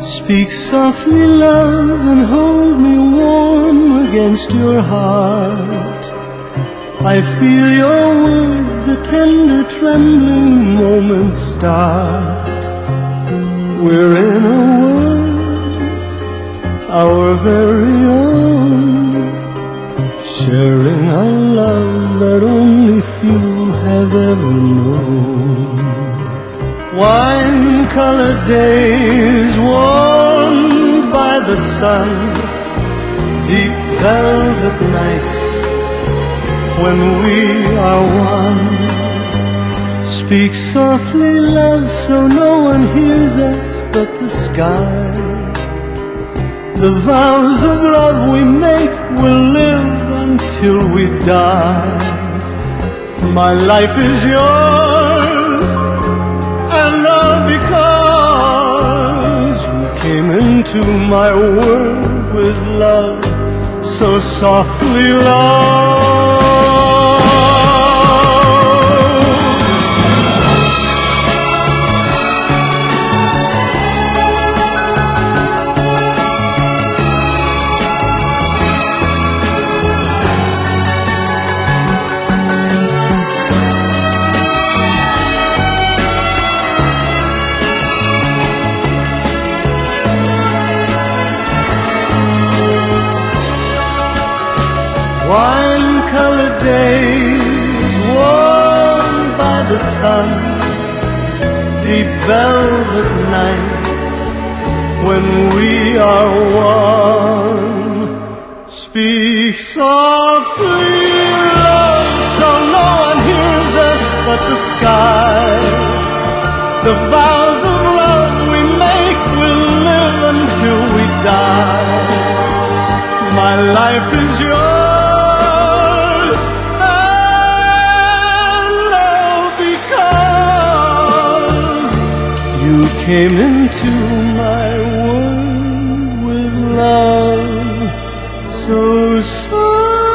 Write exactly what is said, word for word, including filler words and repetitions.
Speak softly, love, and hold me warm against your heart. I feel your words, the tender trembling moments start. We're in a world, our very own, sharing a love that only few have ever known. Wine-colored days warmed by the sun, deep velvet nights when we are one. Speak softly, love, so no one hears us but the sky. The vows of love we make will live until we die. My life is yours, and all because you came into my world with love, so softly, love. Wine-colored days warmed by the sun, deep velvet nights when we are one. Speak softly, love, so no one hears us but the sky. The vows of love we make will live until we die. My life is yours, you came into my world with love so soft.